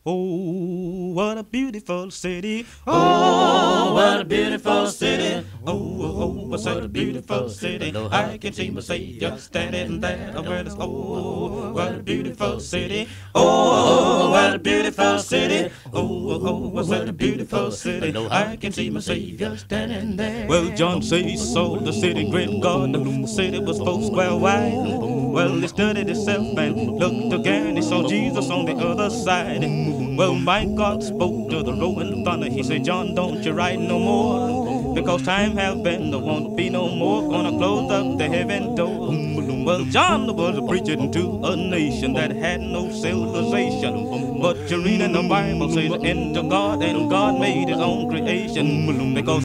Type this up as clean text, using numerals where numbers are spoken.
Oh, what a beautiful city. Oh, what a beautiful city. Oh, such a beautiful city. I can see my Savior standing there. Where it's, oh, what a beautiful city. Oh, what a beautiful city. Oh, what a beautiful city. I can see my Savior standing there. Well, John said he saw the city great God. The city was 4 square wide. Well, he studied himself and looked again. He saw Jesus on the other side. Well, my God spoke to the rolling thunder. He said, John, don't you write no more, because time have been, there won't be no more. Gonna close up the heaven door. Well, John was preaching to a nation that had no civilization. But you read in the Bible, says into God, and God made his own creation. Because